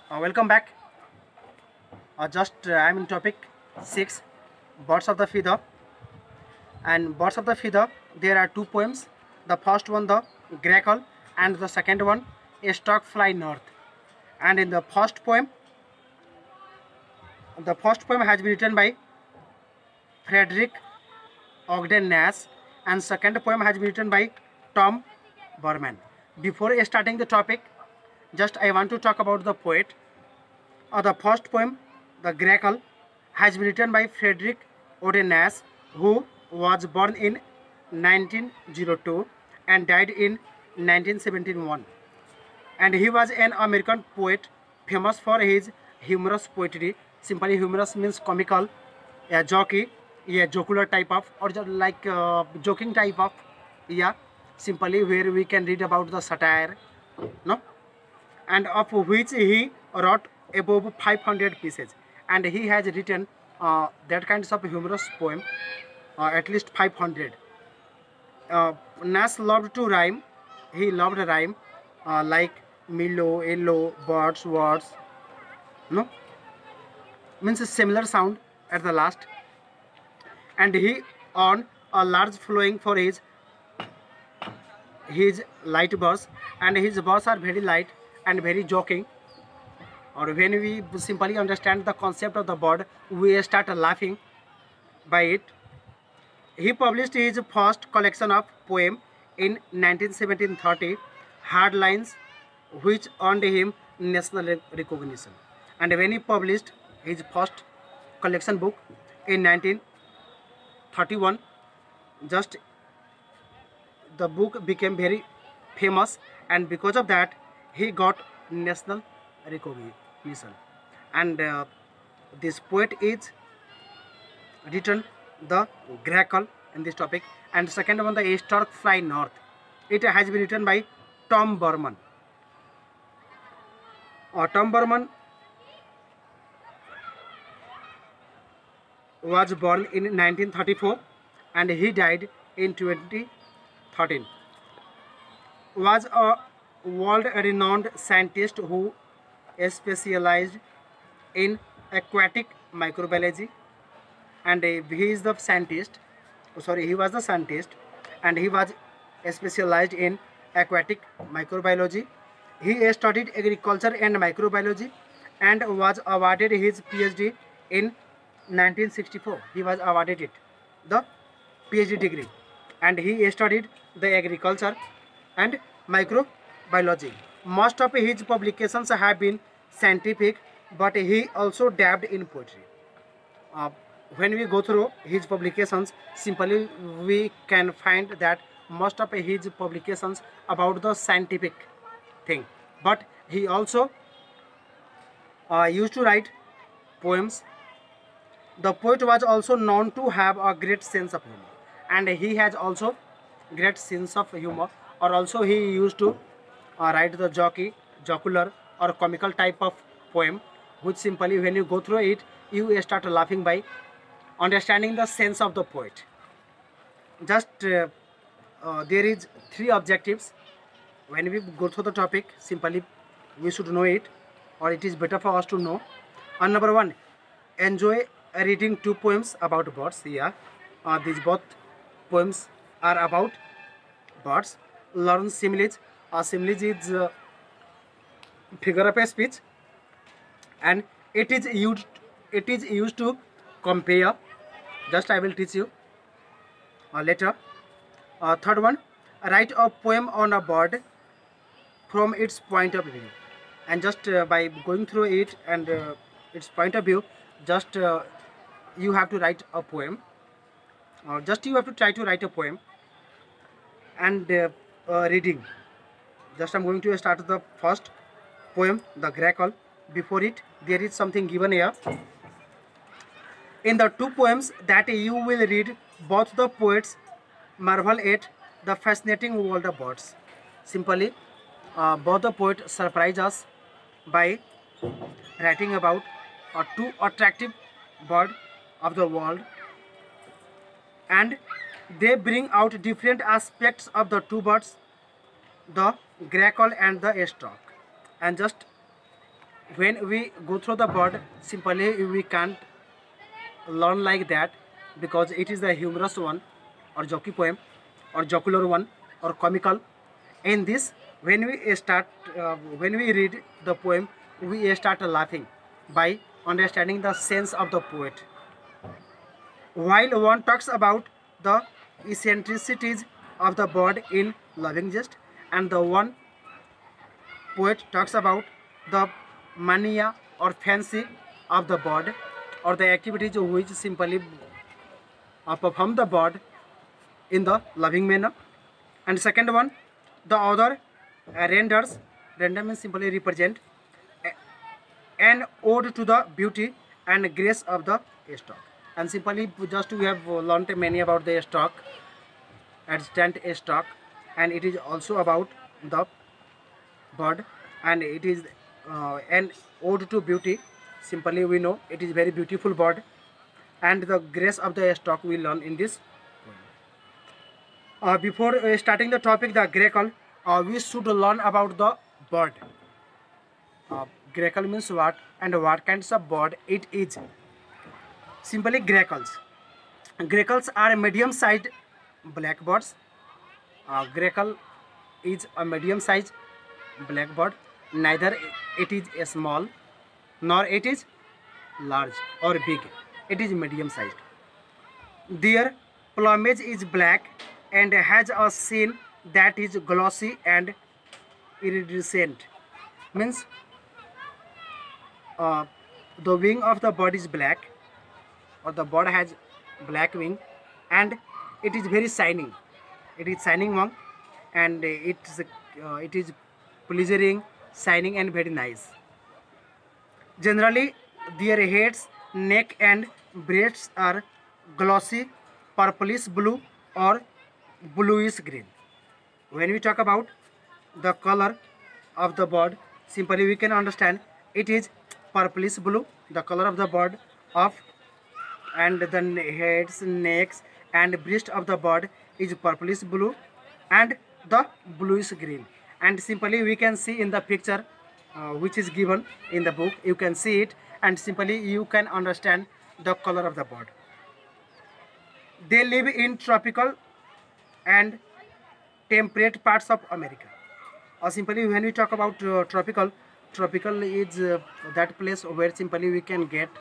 Welcome back. I'm in topic 6, Birds of the Feather. And Birds of the Feather, there are two poems. The first one, the Grackle, and the second one, A Stork Fly North. And in the first poem has been written by Frederick Ogden Nash, and second poem has been written by Tom Berman. Before starting the topic, just I want to talk about the poet. The first poem, The Grackle, has been written by Frederick Ogden Nash, who was born in 1902 and died in 1971. And he was an American poet famous for his humorous poetry. Simply humorous means comical, a jockey, a jocular type of, or like joking type of, yeah, simply where we can read about the satire, no, and of which he wrote above 500 pieces, and he has written that kinds of humorous poem, at least 500. Nash loved to rhyme. He loved rhyme, like Milo, yellow, birds, words, no, means a similar sound at the last, and he earned a large following for his light verse, and his verse are very light and very joking. Or when we simply understand the concept of the bird, we start laughing by it. He published his first collection of poem in 1917-30, Hard Lines, which earned him national recognition. And when he published his first collection book in 1931, just the book became very famous, and because of that he got national recognition. And this poet is written the Grackle in this topic, and second one, the A Stork Fly North. It has been written by Tom Berman. Tom Berman was born in 1934 and he died in 2013. Was a world-renowned scientist who specialized in aquatic microbiology, and he is the scientist. He was the scientist, and he was specialized in aquatic microbiology. He studied agriculture and microbiology, and was awarded his PhD in 1964. He was awarded it, the PhD degree, and he studied the agriculture and microbiology. Most of his publications have been scientific, but he also dabbed in poetry. Uh, when we go through his publications, simply we can find that most of his publications about the scientific thing, but he also used to write poems. The poet was also known to have a great sense of humor, and he has also great sense of humor, or also he used to write the jocular or comical type of poem, which simply when you go through it, you start laughing by understanding the sense of the poet. Just there is three objectives when we go through the topic. Simply we should know it, or it is better for us to know. And number one, enjoy reading two poems about birds. Yeah, these both poems are about birds. Learn similes. Similes is figure of a speech, and it is used to compare. Just I will teach you later. Third one, write a poem on a bird from its point of view, and just by going through it and its point of view, just you have to write a poem. Just you have to try to write a poem, and reading. Just I'm going to start the first poem, The Grackle. Before it, there is something given here. In the two poems that you will read, both the poets marvel at the fascinating world of birds. Simply, both the poets surprise us by writing about two attractive birds of the world, and they bring out different aspects of the two birds, the grackle and the stork. And just when we go through the bird, simply we can't learn like that because it is the humorous one or jockey poem or jocular one or comical. In this, when we start when we read the poem, we start laughing by understanding the sense of the poet. While one talks about the eccentricities of the bird in loving jest, and the one poet talks about the mania or fancy of the bird or the activities which simply perform the bird in the loving manner. And second one, the author render means simply represent an ode to the beauty and grace of the stock. And simply just we have learnt many about the stock, adjtant stock, and it is also about the bird, and it is an ode to beauty. Simply we know it is very beautiful bird, and the grace of the stock we learn in this. Before starting the topic, the grackle, we should learn about the bird. Grackle means what and what kinds of bird it is. Simply grackles. Grackles are medium-sized blackbirds. Grackle is a medium-sized blackbird. Neither it is a small nor it is large or big. It is medium-sized. Their plumage is black and has a sheen that is glossy and iridescent. Means the wing of the bird is black, or the bird has black wing, and it is very shining. It is shining one, and it is pleasing, shining, and very nice. Generally, their heads, neck, and breasts are glossy, purplish blue or bluish green. When we talk about the color of the bird, simply we can understand it is purplish blue, the color of the bird of, and the heads, necks, and breast of the bird is purplish blue and the bluish green. And simply we can see in the picture which is given in the book, you can see it, and simply you can understand the color of the bird. They live in tropical and temperate parts of America. Or simply when we talk about tropical is that place where simply we can get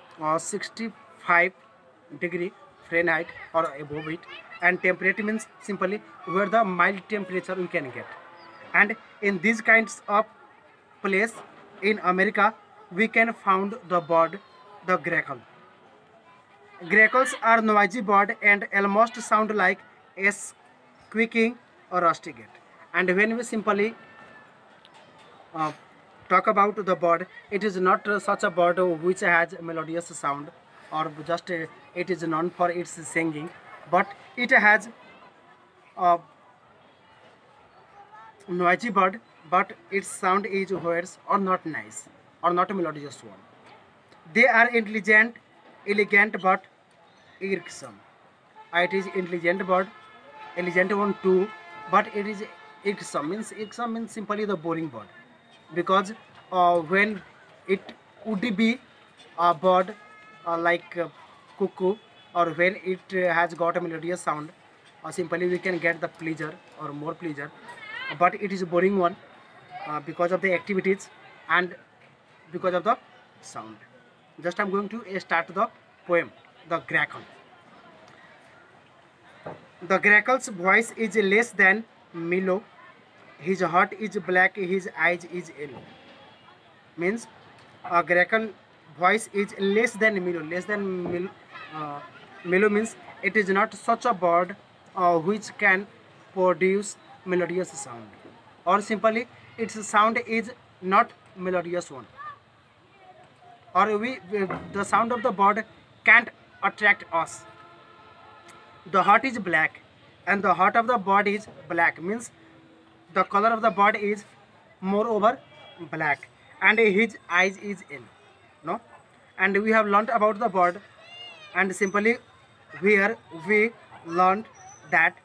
65 degree Fahrenheit or above it, and temperate means simply where the mild temperature we can get. And in these kinds of place in America, we can found the bird, the grackle. Grackles are noisy bird and almost sound like a squeaking or rusticate. And when we simply uh, talk about the bird, it is not such a bird which has melodious sound, or just it is known for its singing, but it has a noisy bird, but its sound is weird or not nice or not a melodious one. They are intelligent, elegant, but irksome. It is intelligent bird, elegant one too, but it is irksome. Irksome means simply the boring bird, because when it would be a bird like cuckoo, or when it has got a melodious sound, simply we can get the pleasure or more pleasure, but it is a boring one because of the activities and because of the sound. Just I'm going to start the poem, The Grackle. The grackle's voice is less than mellow. His heart is black, his eyes is yellow. Means a grackle voice is less than mellow. Mellow means it is not such a bird which can produce melodious sound, or simply its sound is not melodious one, or the sound of the bird can't attract us. The heart is black and the heart of the bird is black, means the color of the bird is moreover black, and his eyes is in, no. And we have learnt about the bird, and simply here we learned that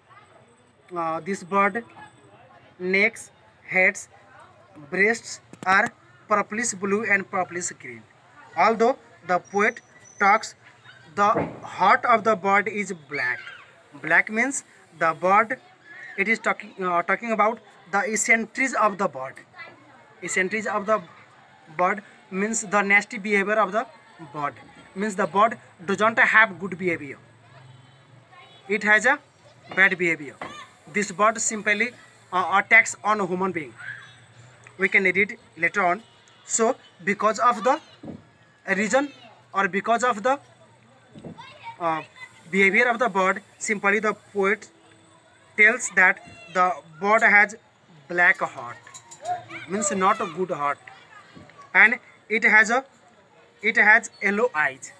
this bird necks, heads, breasts are purplish blue and purplish green. Although the poet talks, the heart of the bird is black. Black means the bird. It is talking about the eccentricities of the bird. Eccentricities of the bird means the nasty behavior of the bird. Means the bird doesn't have good behavior. It has a bad behavior. This bird simply attacks on a human being. We can read later on. So because of the reason or because of the behavior of the bird, simply the poet tells that the bird has black heart, means not a good heart, and it has yellow eyes.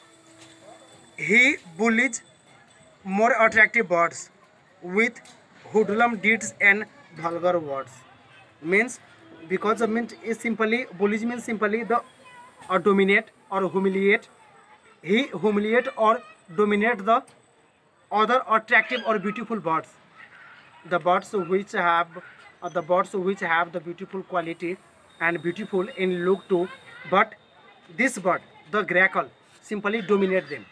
He bullies more attractive birds with hoodlum deeds and vulgar words. Means because of means is simply bullies means simply the dominate or humiliate. He humiliate or dominate the other attractive or beautiful birds. The birds which have the beautiful quality and beautiful in look too, but this bird, the grackle, simply dominate them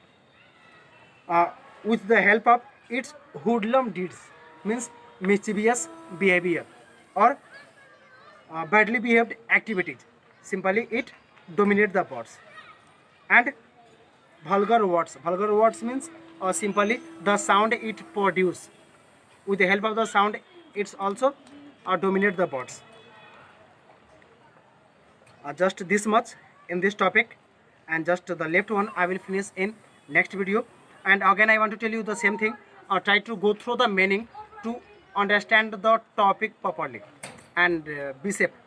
with the help of its hoodlum deeds, means mischievous behavior or badly behaved activities. Simply it dominate the birds. And vulgar words. Vulgar words means simply the sound it produce. With the help of the sound, it's also dominate the birds. Just this much in this topic, and just the left one I will finish in next video. And again I want to tell you the same thing. Try to go through the meaning to understand the topic properly, and be safe.